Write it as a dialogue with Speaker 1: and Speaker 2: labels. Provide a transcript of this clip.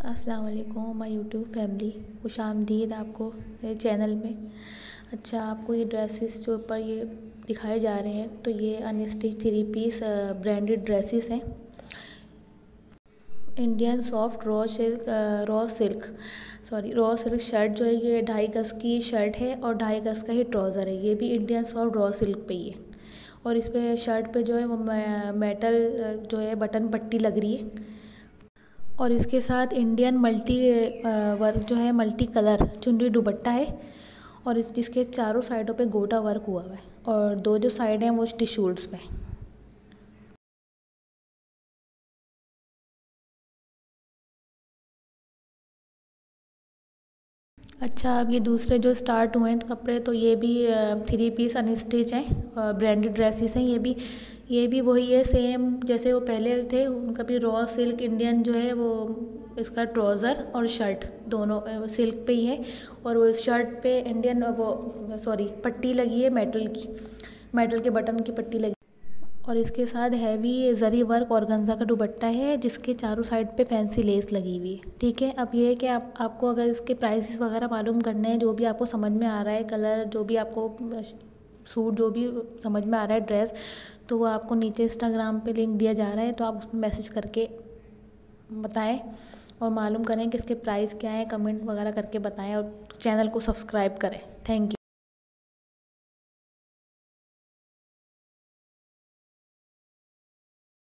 Speaker 1: अस्सलाम वालेकुम my YouTube family, खुशामदीद आपको मेरे चैनल में। अच्छा, आपको ये ड्रेसेस जो ऊपर ये दिखाए जा रहे हैं तो ये अनस्टिच 3 पीस ब्रांडेड ड्रेसेस हैं। Indian soft raw silk shirt जो है ये 2.5 गज की शर्ट है और 2.5 गज का ही ट्राउज़र है। ये भी इंडियन सॉफ्ट रॉ सिल्क पे ही है और इस पे शर्ट पे जो है वो मेटल जो है बटन पट्टी लग रही है और इसके साथ इंडियन मल्टी वर्क जो है मल्टी कलर चुनरी दुपट्टा है और जिसके चारों साइडों पे गोटा वर्क हुआ है और दो जो साइड हैं वो टिशूल्स में। अच्छा, अब ये दूसरे जो स्टार्ट हुए हैं कपड़े तो ये भी 3 पीस अनस्टिच हैं, ब्रांडेड ड्रेसेस हैं। ये भी वही है सेम जैसे वो पहले थे। उनका भी रॉ सिल्क इंडियन जो है वो इसका ट्राउज़र और शर्ट दोनों सिल्क पे ही है और वो शर्ट पे इंडियन वो सॉरी पट्टी लगी है मेटल के बटन की पट्टी लगी और इसके साथ हैवी जरी वर्क ऑर्गेन्जा का दुपट्टा है जिसके चारों साइड पे फैंसी लेस लगी हुई है। ठीक है, अब ये है कि आपको अगर इसके प्राइसेस वगैरह मालूम करने हैं, जो भी आपको समझ में आ रहा है, कलर जो भी आपको सूट जो भी समझ में आ रहा है ड्रेस, तो वो आपको नीचे इंस्टाग्राम पे लिंक दिया जा रहा है, तो आप उसमें मैसेज करके बताएं और मालूम करें कि इसके प्राइस क्या है, कमेंट वगैरह करके बताएं और चैनल को सब्सक्राइब करें। Thank you.